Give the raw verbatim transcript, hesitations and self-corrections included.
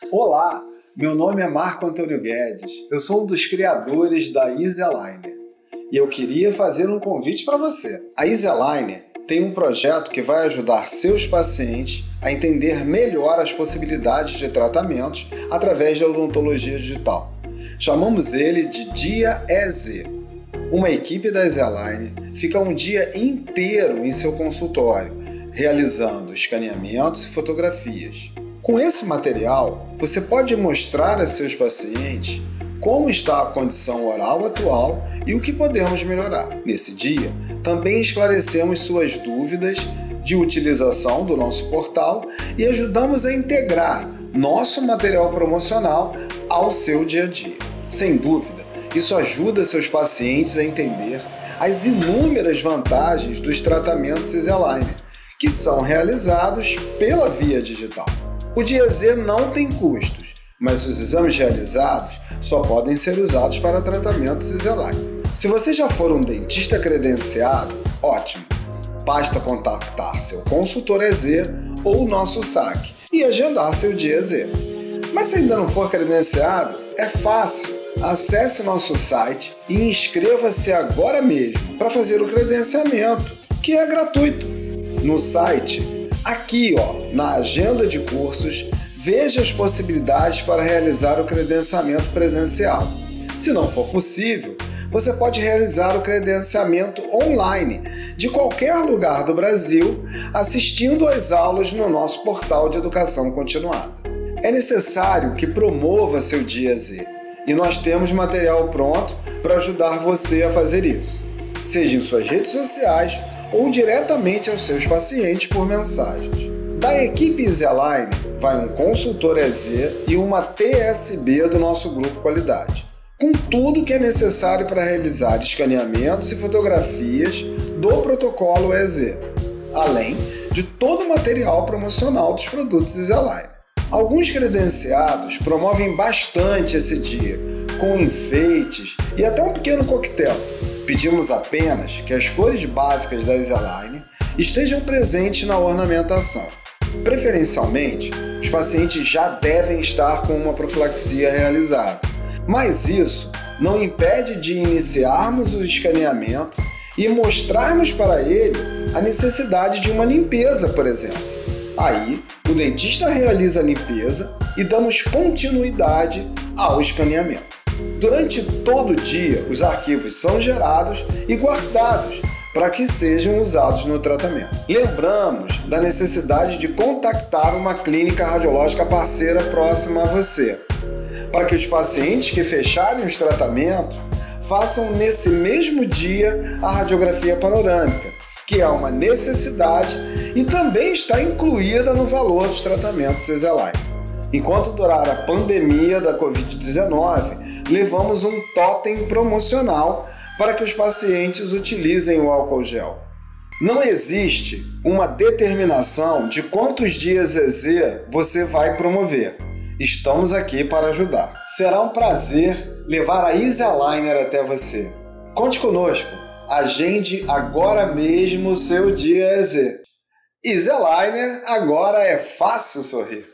Olá, meu nome é Marco Antônio Guedes, eu sou um dos criadores da EasyAligner e eu queria fazer um convite para você. A EasyAligner tem um projeto que vai ajudar seus pacientes a entender melhor as possibilidades de tratamentos através da odontologia digital. Chamamos ele de Dia E Z. Uma equipe da EasyAligner fica um dia inteiro em seu consultório, realizando escaneamentos e fotografias. Com esse material, você pode mostrar a seus pacientes como está a condição oral atual e o que podemos melhorar. Nesse dia, também esclarecemos suas dúvidas de utilização do nosso portal e ajudamos a integrar nosso material promocional ao seu dia a dia. Sem dúvida, isso ajuda seus pacientes a entender as inúmeras vantagens dos tratamentos EasyAligner, que são realizados pela via digital. O Dia Z não tem custos, mas os exames realizados só podem ser usados para tratamentos EasyAligner. Se você já for um dentista credenciado, ótimo! Basta contactar seu consultor E Z ou o nosso S A C e agendar seu Dia Z. Mas se ainda não for credenciado, é fácil! Acesse nosso site e inscreva-se agora mesmo para fazer o credenciamento, que é gratuito. No site, aqui ó, na agenda de cursos, veja as possibilidades para realizar o credenciamento presencial. Se não for possível, você pode realizar o credenciamento online de qualquer lugar do Brasil, assistindo às aulas no nosso portal de educação continuada. É necessário que promova seu Dia Z, e nós temos material pronto para ajudar você a fazer isso, seja em suas redes sociais ou diretamente aos seus pacientes por mensagens. Da equipe EasyAligner vai um consultor E Z e uma T S B do nosso grupo Qualidade, com tudo que é necessário para realizar escaneamentos e fotografias do protocolo E Z, além de todo o material promocional dos produtos EasyAligner. Alguns credenciados promovem bastante esse dia, com enfeites e até um pequeno coquetel. Pedimos apenas que as cores básicas da EasyAligner estejam presentes na ornamentação. Preferencialmente, os pacientes já devem estar com uma profilaxia realizada, mas isso não impede de iniciarmos o escaneamento e mostrarmos para ele a necessidade de uma limpeza, por exemplo. Aí, o dentista realiza a limpeza e damos continuidade ao escaneamento. Durante todo o dia, os arquivos são gerados e guardados para que sejam usados no tratamento. Lembramos da necessidade de contactar uma clínica radiológica parceira próxima a você, para que os pacientes que fecharem os tratamentos façam nesse mesmo dia a radiografia panorâmica, que é uma necessidade e também está incluída no valor dos tratamentos EasyAligner. Enquanto durar a pandemia da covid dezenove, levamos um totem promocional para que os pacientes utilizem o álcool gel. Não existe uma determinação de quantos dias E Z você vai promover. Estamos aqui para ajudar. Será um prazer levar a EasyAligner até você. Conte conosco. Agende agora mesmo o seu Dia E Z. EasyAligner, agora é fácil sorrir.